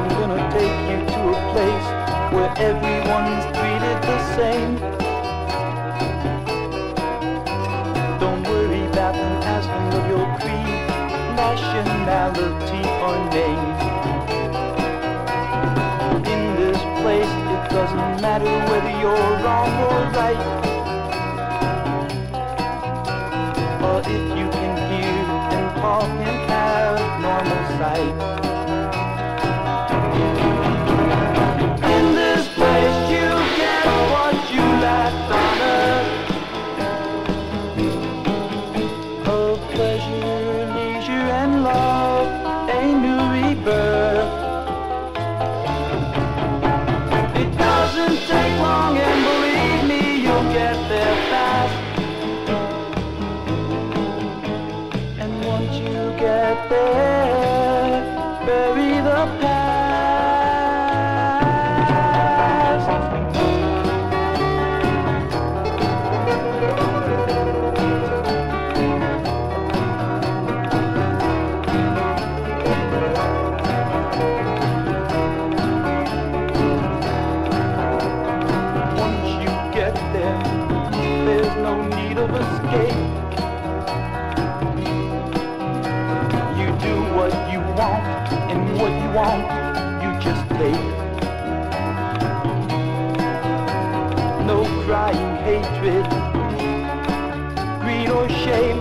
I'm gonna take you to a place where everyone's treated the same. Don't worry about them asking of your creed, nationality or name. In this place it doesn't matter whether you're wrong or right, or if you can hear and talk and have normal sight. In this place you get what you lacked on earth: of pleasure, leisure and love, a new rebirth. It doesn't take long, and believe me, you'll get there fast. And once you get there, bury the past. Once you get there, there's no need of escape. You do what you want, and what you want, you just take. No crying hatred, greed or shame.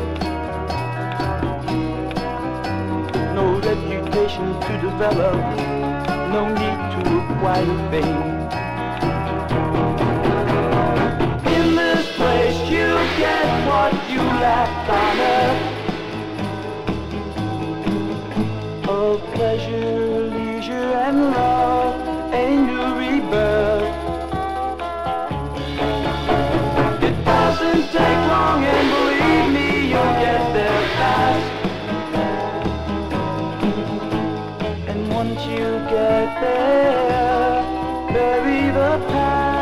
No reputation to develop, no need to acquire fame. In this place you get what you lacked on earth: of pleasure, leisure and love, a new rebirth. It doesn't take long, and believe me, you'll get there fast. And once you get there, bury the past.